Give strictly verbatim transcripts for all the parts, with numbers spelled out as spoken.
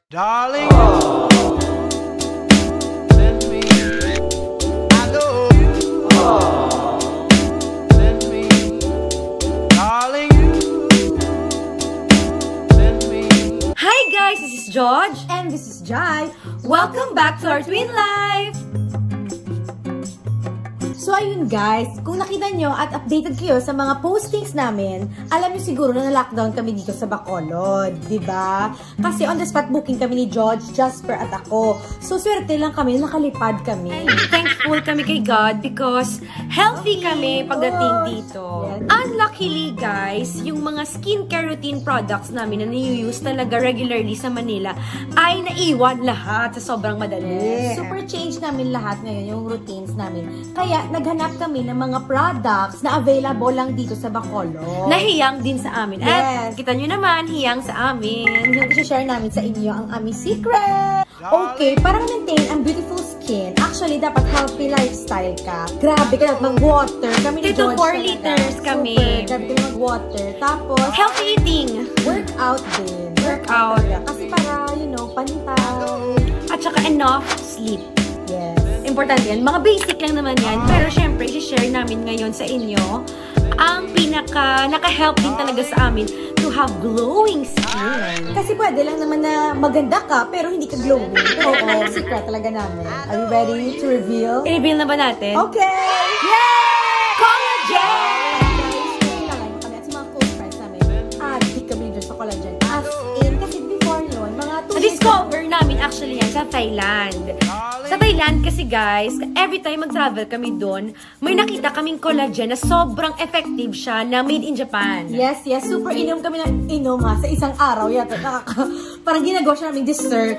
Darling, oh. Send me, I love you, oh. Send me, darling, send me. Hi guys, this is George and this is Jai. Welcome back to our twin life. So ayun guys, kung nakita nyo at updated kayo sa mga postings namin, alam nyo siguro na na-lockdown kami dito sa Bacolod, diba? Kasi on the spot booking kami ni George, Jasper at ako. So swerte lang kami, nakalipad kami. And thankful kami kay God because healthy kami pagdating dito. Yes. Unluckily guys, yung mga skincare routine products namin na ni-use talaga regularly sa Manila ay naiwan lahat sa sobrang madali. Yes. Super change namin lahat ngayon yung routines namin. Kaya naghanap kami ng mga products na available lang dito sa Bacolod. Nahiyang din sa amin. Yes. At kita nyo naman, hiyang sa amin. Yung i-share namin sa inyo ang aming secret. Okay, para maintain ang beautiful skin, actually, dapat healthy lifestyle ka. Grabe ka dapat mag-water. Kami ni Dito George four talaga. liters kami. Super, grabe kami mag-water. Tapos, healthy eating. Workout din. Workout. Talaga. Kasi para, you know, pantay. At saka enough sleep. Yes. Importante yan. Mga basic lang naman yan. Pero syempre, i-share namin ngayon sa inyo ang pinaka, naka-help din talaga sa amin to have glowing skin. Kasi pwede lang naman na maganda ka, pero hindi ka glowing. Pero oo, secret talaga namin. Are you ready to reveal? I-reveal na ba natin? Okay! Yay! Collagen! Kailangan kami at sa mga close friends namin, adik kami dito sa collagen. As in, kasi before yun, mga two years Na-discover namin actually yan sa Thailand. Sa Thailand kasi guys, every time mag-travel kami doon, may nakita kaming collagen na sobrang effective siya na made in Japan. Yes, yes. Super inom kami ng inom ha, sa isang araw. Yata, nakaka, parang ginagawa siya namin dessert.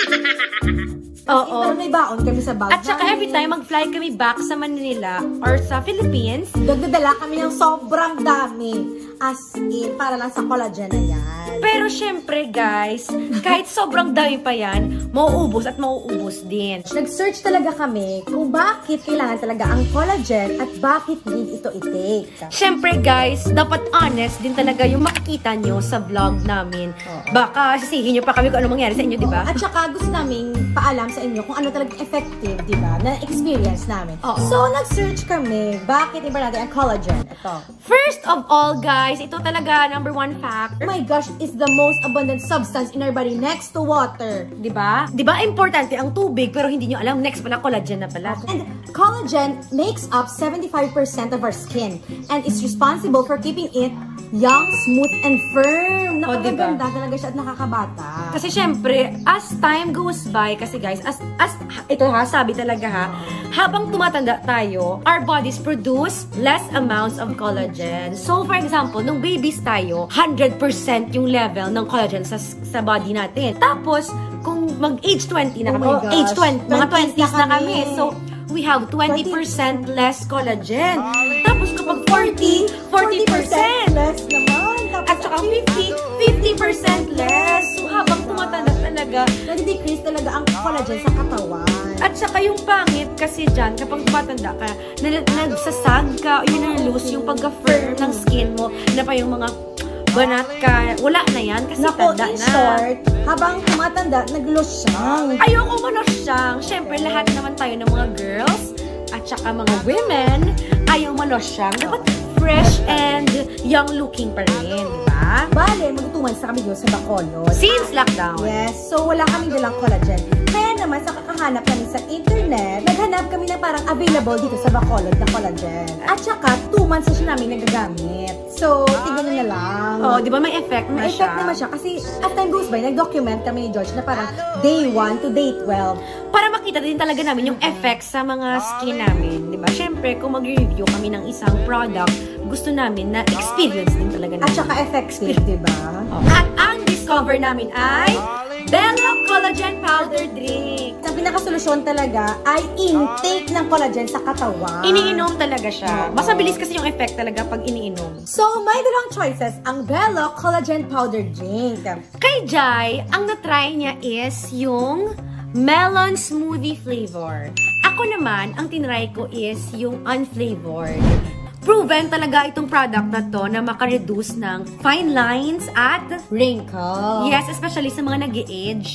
Oo. Parang may baon kami sa bag. At saka every time mag-fly kami back sa Manila or sa Philippines, nagdadala kami ng sobrang dami. As in, para lang sa collagen na yan. pero syempre guys, kahit sobrang dami pa yan, mauubos at mauubos din. Nag-search talaga kami kung bakit kailangan talaga ang collagen at bakit need ito i-take. Syempre guys, dapat honest din talaga yung makikita nyo sa vlog namin. Baka sisihin nyo pa kami kung ano mangyari sa inyo, di ba? At saka gusto naming paalam sa inyo kung ano talaga effective, di ba? Na experience namin. Oo. So, nag-search kami. Bakit iba natin ang collagen? Ito. First of all guys, ito talaga number one fact. Oh my gosh, is the most abundant substance in our body next to water. Di ba? Di ba importante ang tubig pero hindi nyo alam next pala collagen na pala. And collagen makes up seventy-five percent of our skin and is responsible for keeping it young, smooth, and firm. Nakakaganda oh, diba? Talaga siya at nakakabata. Kasi syempre, as time goes by, kasi guys, as, as ito ha, sabi talaga ha, habang tumatanda tayo, our bodies produce less amounts of collagen. So, for example, nung babies tayo, one hundred percent yung level ng collagen sa, sa body natin. Tapos, kung mag-age twenty na kami, oh age twenty, mga twenties na kami. So, we have twenty percent less collagen. Tapos kapag forty, forty percent less naman. At saka fifty, fifty percent less. So, habang tumatanda talaga, nag-decrease talaga ang collagen sa katawan. At saka yung pangit kasi dyan, kapag tumatanda ka, nagsasag ka, o yun na-lose yung pagka-firm ng skin mo, na pa yung mga banat ka, wala na yan kasi Naku, tanda in na. short, habang tumatanda, nag-losyang. Ayoko malosyang. Siyempre, lahat naman tayo ng mga girls at saka mga women, ayaw malosyang. Dapat fresh and young looking pa rin, di ba? Bale, mag-two months na kami doon sa Bacolod. Since lockdown. Yes, so wala kaming dalang collagen. Kaya naman, sa kakahanap kami sa internet, naghanap kami na parang available dito sa Bacolod na collagen. At saka, two months na siya namin nagagamit. So, tignan nyo na lang. Oh, di ba may effect na may siya? May effect naman siya. Kasi, as time goes by, nag-document kami ni George na parang day one to day twelve. Para makita din talaga namin yung effect sa mga skin namin. Di ba? Siyempre, kung mag-review kami ng isang product, gusto namin na experience din talaga namin. At saka effective, di ba? Oh. At ang discover namin ay Melon Collagen Powder Drink. Ang pinakasolusyon talaga ay intake ng collagen sa katawan. Iniinom talaga siya. Mas mabilis kasi yung effect talaga pag iniinom. So, may dalawang choices ang Melon Collagen Powder Drink. Kay Jai, ang na-try niya is yung Melon Smoothie flavor. Ako naman, ang tinry ko is yung unflavored. proven talaga itong product na to na makareduce ng fine lines at wrinkles. Yes, especially sa mga nag-age.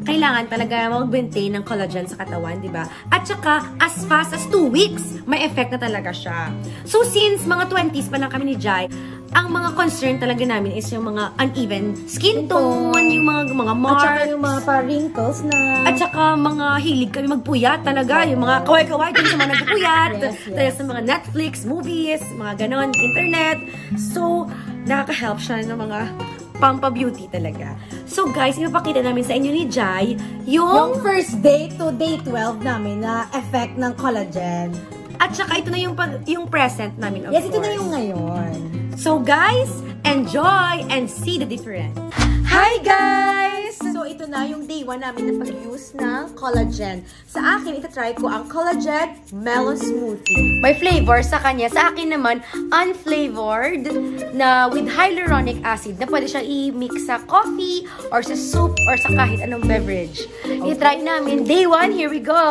kailangan talaga mag-maintain ng collagen sa katawan, di ba? At saka, as fast as two weeks, may effect na talaga siya. So, since mga twenties pa lang kami ni Jai, ang mga concern talaga namin is yung mga uneven skin tone, yung mga mga marks. At saka yung mga pa-wrinkles na... At saka mga hilig kami magpuyat talaga. Yung mga kaway-kaway dun sa mga nagpuyat. Yes, yes. Dahil sa mga Netflix, movies, mga ganon, internet. So, nakaka-help siya ng mga pampabeauty talaga. So guys, ipapakita namin sa inyo ni Jai yung... Yung first day to day twelve namin na effect ng collagen. At saka ito na yung, yung present namin, of Yes, course. ito na yung ngayon. So guys, enjoy and see the difference. Hi guys! So, ito na yung day one namin na pag-use ng collagen. Sa akin, itatry ko ang Collagen Melon Smoothie. May flavor sa kanya. Sa akin naman, unflavored na with hyaluronic acid na pwede siya i-mix sa coffee or sa soup or sa kahit anong beverage. Okay. I-try namin. Day one, here we go!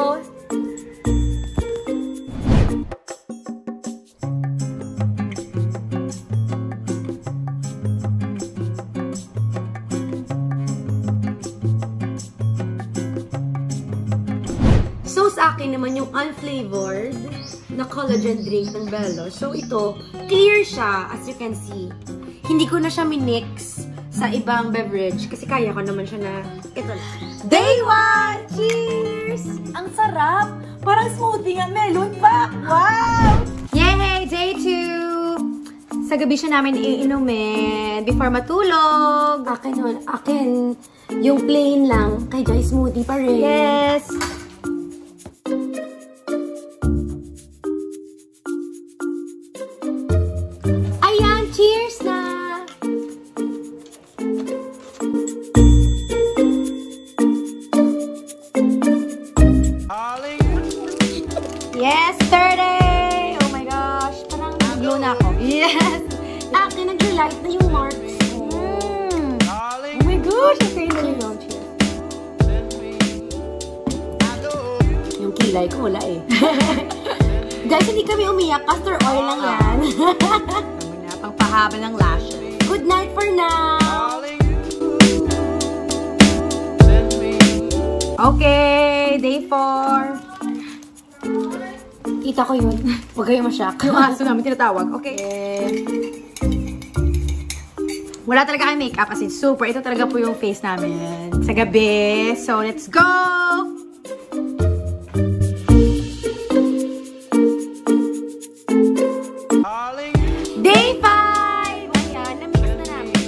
So, sa akin naman yung unflavored na collagen drink ng Bello. So, ito, clear siya, as you can see. Hindi ko na siya minix sa ibang beverage kasi kaya ko naman siya na ito lang. Day one! Cheers! Ang sarap! Parang smoothie nga melon pa! Wow! Yay! Day two! Sa gabi siya namin iinumin before matulog. Akin nun, akin, yung plain lang, kay Jai smoothie pa rin. Yes! Ayan, cheers na! Yes! Third day! Oh my gosh! Parang glow na ako. Yes! Akin, nag-relight na yung marks ko. Mm. Oh my gosh! Okay na rin yung cheers. Yung kilay ko, wala eh. Guys, hindi kami umiyak. Castor oil lang yan. Kami na, pangpahaba ng lashes. Good night for now! Okay, day four. Kita ko yun. Huwag kayo masyak. Yung aso namin tinatawag. Okay. Wala talaga kami makeup as in super. Ito talaga po yung face namin sa gabi. So, let's go! Day five! Ayan, na-mix na namin.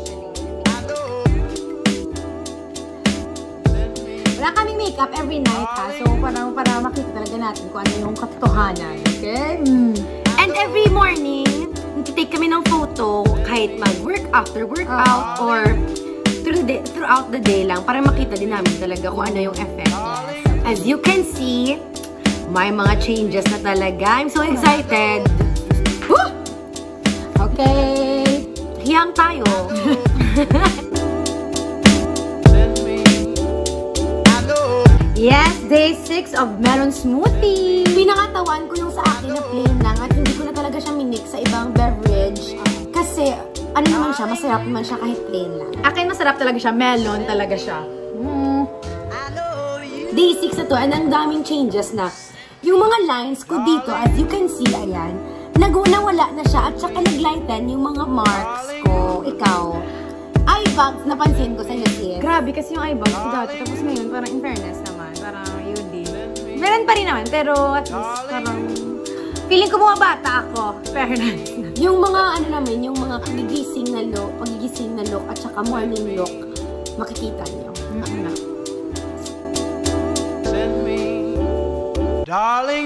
Wala kaming makeup every night ha. So, parang para makita talaga natin kung ano yung katotohanan. Okay? Mm. And every morning, nagtitake kami ng photo kahit mag-work after workout Uh, or through the day, throughout the day lang para makita din namin talaga kung ano yung effect. As you can see, may mga changes na talaga. I'm so excited! Woo! Okay. Hiyang tayo. Yes, day six of Melon Smoothie. Pinakatawan ko yung sa akin na plain lang at hindi ko na talaga siya minix sa ibang beverage. Kasi, ano naman siya, masarap naman siya kahit plain lang. Akin masarap talaga siya. Melon talaga siya. Mm. Day six na to, and ang daming changes na. Yung mga lines ko dito, as you can see, ayan, nag-nawala na siya at saka nag-lighten yung mga marks ko. Ikaw, eye bags, napansin ko sa iyo, sis. Grabe kasi yung eyebags ko dati. Tapos ngayon, parang in fairness naman. Parang yun din. Meron pa rin naman. Pero at least, parang feeling ko mga bata ako. Fairness. Yung mga, ano namin, yung mga pagigising na look, pagigising na look, at saka morning look, makikita nyo. Mm-hmm. Send me, darling.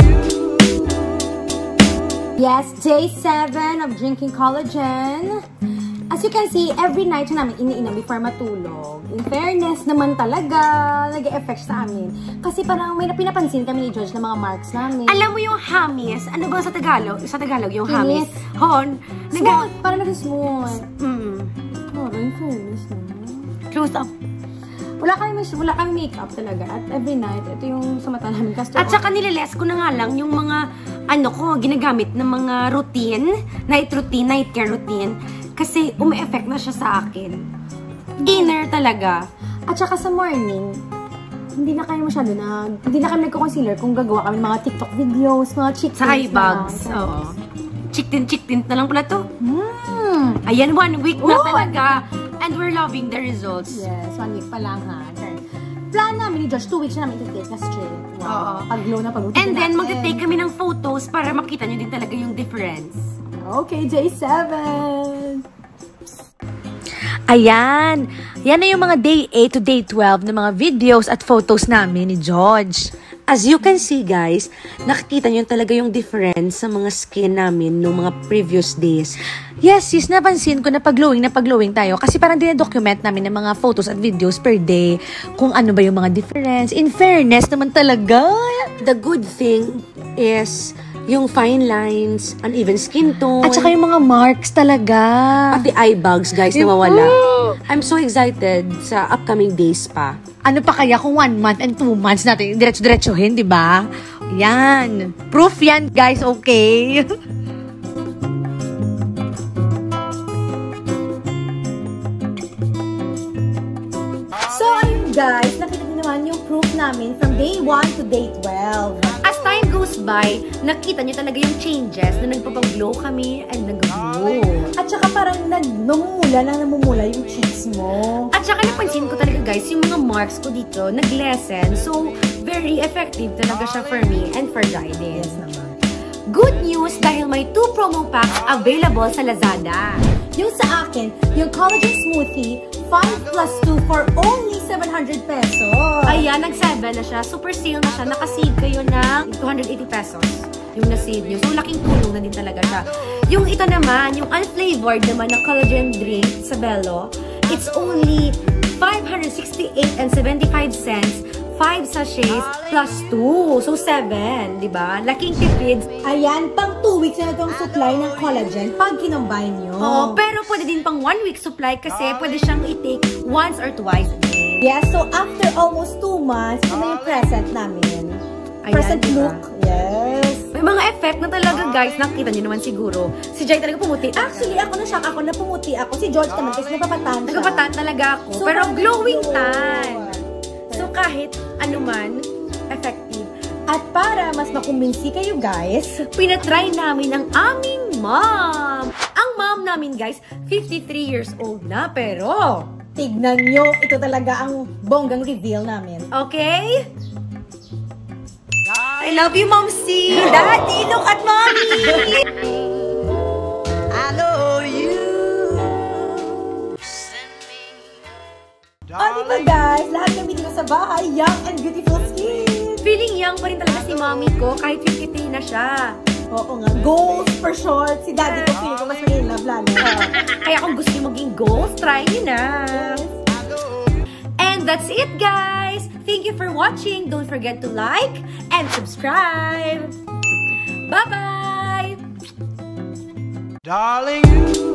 Yes, day seven of drinking collagen. As you can see, every night siya namin iniinom before matulog. In fairness naman talaga, nag-e-effect sa amin. Kasi parang may pinapansin kami ni George na mga marks namin. Alam mo yung hamis? Ano ba sa Tagalog? Sa Tagalog yung hamis? Hamis. Hon. Smooth, parang nag-smooth. Mm. Oh, in fairness naman. Close up. Wala kami, wala kami makeup talaga. At every night, ito yung sa mata namin. Castor At saka nililes ko na nga lang yung mga, ano ko, ginagamit ng mga routine, night routine, night care routine. Kasi umi-effect na siya sa akin. Inner talaga. At saka sa morning, hindi na kayo masyado na, hindi na kami nagko-concealer kung gagawa kami ng mga TikTok videos, mga chick Sa eye bags. Oo. Chick tint, chick tint na lang pala to. Hmm. Ayan, one week na Oh! talaga. And we're loving the results. Yes, one week pa lang ha. Plan namin ni Josh, two weeks na namin iti-take na straight. Wow. Oo. Pag-glow na pag-uti And then, natin. magte-take kami ng photos para makita nyo din talaga yung difference. Okay, J seven. Ayan. Yan na yung mga day eight to day twelve na mga videos at photos namin ni George. As you can see guys, nakikita nyo talaga yung difference sa mga skin namin noong mga previous days. Yes sis, napansin ko na pag-glowing na pag-glowing tayo kasi parang dine-document namin ng mga photos at videos per day kung ano ba yung mga difference. In fairness naman talaga, the good thing is yung fine lines, uneven skin tone. At saka yung mga marks talaga. Pati eye bags, guys, nawawala. I'm so excited sa upcoming days pa. Ano pa kaya kung one month and two months natin diretso-diretsuhin, di ba? Yan. Proof yan, guys, okay? So, ayun guys, nakita niyo naman yung proof namin from day one to day twelve. As time goes by, nakita nyo talaga yung changes na nagpapag-glow kami and nag-glow. At saka parang nag-namumula na namumula yung cheeks mo. At saka napansin ko talaga guys, yung mga marks ko dito nag-lessen. So, very effective talaga siya for me and for Jaiden. Yes naman. Good news dahil may two promo packs available sa Lazada. Yung sa akin, yung Collagen Smoothie, five plus two for only seven hundred pesos. Ayan, nag-seven na siya. Super sale na siya. Nakasave kayo ng two hundred eighty pesos. Yung na-save nyo. So, laking tulong na din talaga siya. Yung ito naman, yung unflavored naman na collagen drink sa Bello, it's only five hundred sixty-eight and seventy-five cents. five sachets plus two. So, seven. Diba? Laking tipid. Ayan, pang two weeks na itong supply ng collagen pag kinombine nyo. Oh, pero pwede din pang one week supply kasi pwede siyang i-take once or twice a day. Yes, so after almost two months, ito na yung present namin. Ayan, Present diba? look. Yes. May mga effect na talaga guys. Nakita nyo naman siguro. Si Jai talaga pumuti. Actually, ako na shock ako na pumuti ako. Si George naman kasi napapatan siya. Nagpapatan talaga ako. So, pero parang glowing glow. tan. So kahit anuman, effective. At para mas makumbinsi kayo guys, Pinatry namin ang aming mom. Ang mom namin guys, fifty-three years old na pero... tignan nyo, ito talaga ang bonggang reveal namin. Okay? I love you, Mom C. Daddy, look at Mommy. I know you. O, diba guys, lahat kami dito sa bahay, young and beautiful skin. Feeling young pa rin talaga si Mommy ko kahit fifty-three na siya. Oo nga, goals for short. Si daddy ko, feeling ko mas may in love lalo. Kaya kung gusto niyo maging goals, try niyo na. And that's it, guys. Thank you for watching. Don't forget to like and subscribe. Bye-bye. Darling, you